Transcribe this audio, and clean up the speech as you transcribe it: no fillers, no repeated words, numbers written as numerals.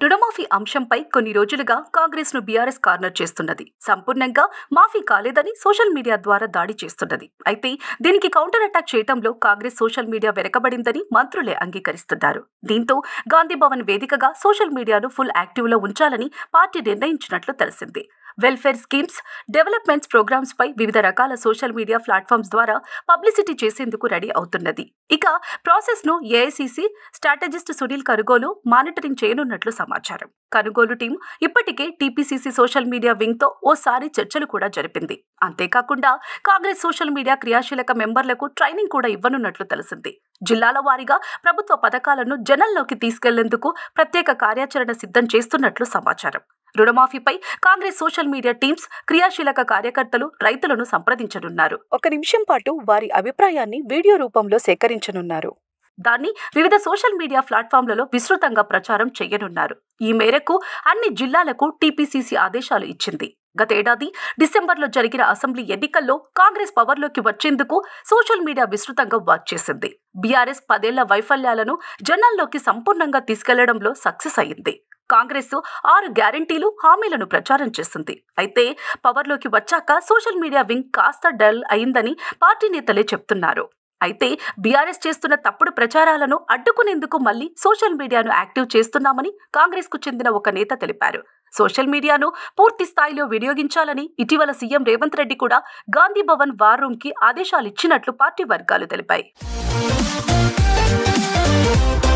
రుణమాఫీ అంశంపై కొన్ని రోజులుగా కాంగ్రెస్ ను బీఆర్ఎస్ కార్నర్ చేస్తున్నది. సంపూర్ణంగా మాఫీ కాలేదని సోషల్ మీడియా ద్వారా దాడి చేస్తున్నది. అయితే దీనికి కౌంటర్ అటాక్ చేయడంలో కాంగ్రెస్ సోషల్ మీడియా వెనకబడిందని మంత్రులే అంగీకరిస్తున్నారు. దీంతో గాంధీ భవన్ వేదికగా సోషల్ మీడియాను ఫుల్ యాక్టివ్ లో ఉంచాలని పార్టీ నిర్ణయించినట్లు తెలిసింది. వెల్ఫేర్ స్కీమ్స్, డెవలప్మెంట్స్ ప్రోగ్రామ్స్ పై వివిధ రకాల సోషల్ మీడియా ప్లాట్ఫామ్స్ ద్వారా పబ్లిసిటీ చేసేందుకు రెడీ అవుతున్నది. ఇక ప్రాసెస్ ను AICC strategist Sunil Kanugolu monitoring చేయనున్నట్లు సమాచారం. కనుగోలు టీం ఇప్పటికే టీపీసీసీ సోషల్ మీడియా వింగ్ తో ఓసారి చర్చలు కూడా జరిపింది. అంతేకాకుండా కాంగ్రెస్ సోషల్ మీడియా క్రియాశీలక మెంబర్లకు ట్రైనింగ్ కూడా ఇవ్వనున్నట్లు తెలిసింది. జిల్లాల వారీగా ప్రభుత్వ పథకాలను జనంలోకి తీసుకెళ్లేందుకు ప్రత్యేక కార్యాచరణ సిద్ధం చేస్తున్నట్లు సమాచారం. రుణమాఫీపై కాంగ్రెస్ సోషల్ మీడియా టీమ్స్ క్రియాశీలక కార్యకర్తలు రైతులను సంప్రదించనున్నారు. 1 నిమిషం పాటు వారి అభిప్రాయాన్ని వీడియో రూపంలో సేకరించనున్నారు. దాన్ని వివిధ సోషల్ మీడియా ప్లాట్ఫామ్లలో విస్తృతంగా ప్రచారం చేయనున్నారు. ఈ మేరకు అన్ని జిల్లాలకు టీపీసీసీ ఆదేశాలు ఇచ్చింది. గతేడాది డిసెంబర్లో జరిగిన అసెంబ్లీ ఎన్నికల్లో కాంగ్రెస్ పవర్లోకి వచ్చేందుకు సోషల్ మీడియా విస్తృతంగా వర్క్ చేసింది. బీఆర్ఎస్ 10 ఏళ్ల వైఫల్యాలను జనాల్లోకి సంపూర్ణంగా తీసుకెళ్లడంలో సక్సెస్ అయింది. కాంగ్రెస్ 6 గ్యారంటీలు, హామీలను ప్రచారం చేసింది. అయితే పవర్లోకి వచ్చాక సోషల్ మీడియా వింగ్ కాస్త డల్ అయిందని పార్టీ నేతలే చెప్తున్నారు. అయితే బీఆర్ఎస్ చేస్తున్న తప్పుడు ప్రచారాలను అడ్డుకునేందుకు మళ్లీ సోషల్ మీడియాను యాక్టివ్ చేస్తున్నామని కాంగ్రెస్ కు చెందిన ఒక నేత తెలిపారు. సోషల్ మీడియాను పూర్తి స్థాయిలో వినియోగించాలని ఇటీవల సీఎం రేవంత్ రెడ్డి కూడా గాంధీ భవన్ వార్ రూమ్ కి ఆదేశాలిచ్చినట్లు పార్టీ వర్గాలు తెలిపాయి.